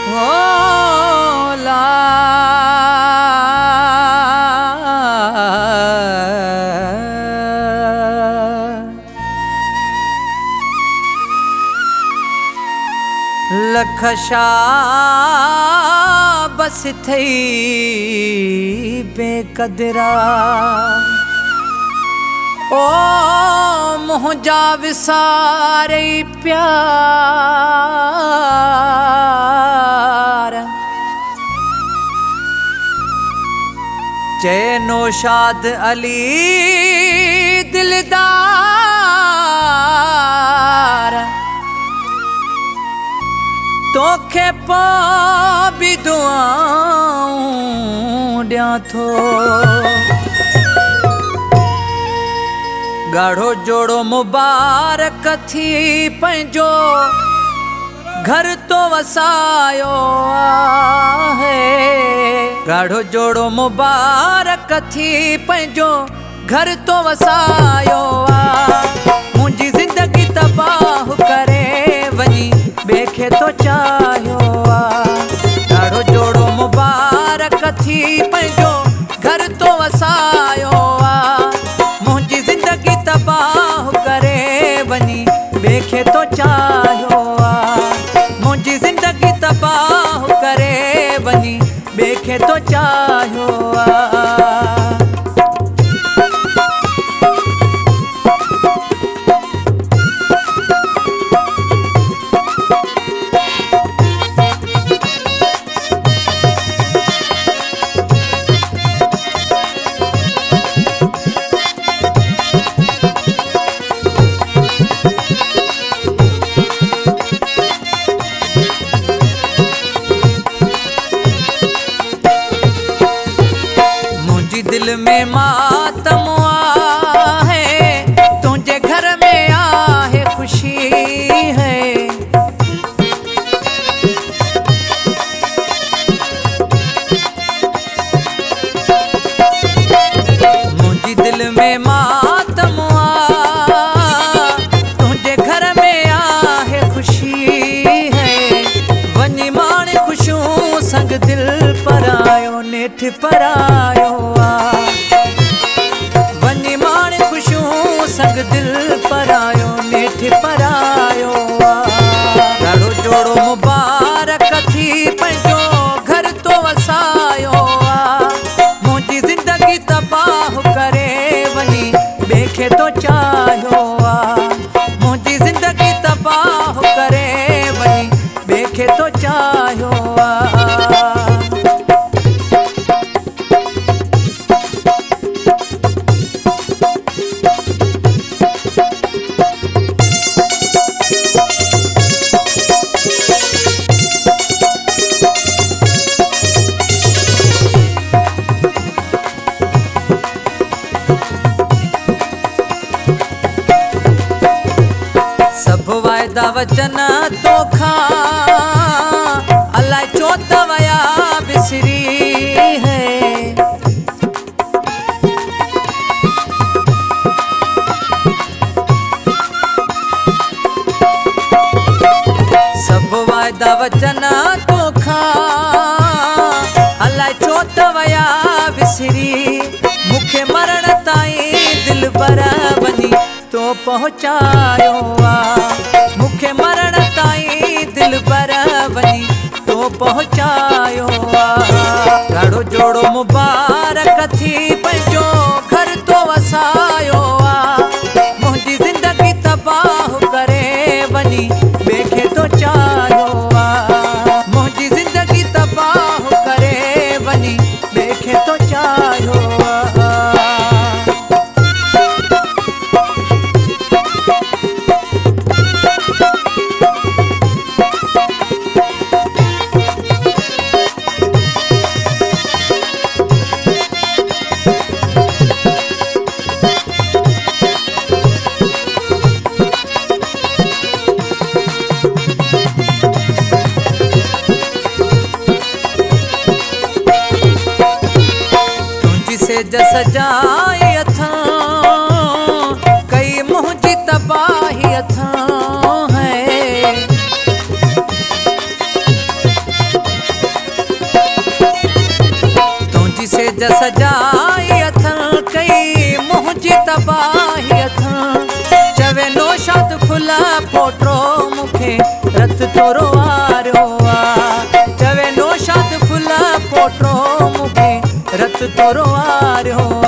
होला लखशा बस थई बेकदरा ओ मुझा विसारे प्यार जय नौशाद अली दिलदार तोखे पा भी दुआऊं ॾियां थो गाढ़ो जोड़ो मुबारक थी पंहिंजो घर तो वसायो आहे गाढ़ो जोड़ो मुबारक थी पंहिंजो घर तो वसायो आहे मुंहिंजी ज़िंदगी तबाह करे वञी बेखे तो चाहियो गाढ़ो जोड़ो मुबारक थी पंहिंजो घर तो वसायो मुंहिंजी ज़िंदगी तबाह करे वञी बेखे तो चाहियो मुंहिंजी ज़िंदगी तबाह करे वञी बेखे तो चाहियो दिल में मातम आहे तुझे घर में आहे खुशी है मुझे दिल में मातम तुझे घर में आहे खुशी है वनी माण खुशूं संग दिल पर आयो नेठ पर आयो वनी माण खुशूं संग दिल पर आयो नेठ पर आयो गाढ़ो जोड़ो मुबारक थी पंहिंजो घर तो वसायो मुंहिंजी ज़िंदगी तबाह करे वञी बेखे तो चाहियो मुंहिंजी ज़िंदगी तबाह करे वञी बेखे तो चाहियो सब वायदा वचन तोखा अलाए छो त वया बिसरी है सब वायदा वचन तोखा अलाए छो त वया बिसरी मूंखे मरण ताईं दिल पर वञी तो पहुँचायो मूंखे मरण ताईं दिल पर वञी तो पहुँचायो गाढ़ो जोड़ो मुबारक थी पंहिंजो घर तो वसायो मुंहिंजी ज़िंदगी तबाह करे वञी बेखे तो चाहियो मुंहिंजी ज़िंदगी तबाह करे वञी बेखे तो चाहियो जस जाए अथा कई मुझी तबाही अथा है स्टेज सजाई अथन कई मुंहिंजी तबाही अथन चवे नौशाद खुला पोटो मूंखे रत तोरो वारियो आ चवे नौशाद खुला पोटो मूंखे रत तोरो वारियो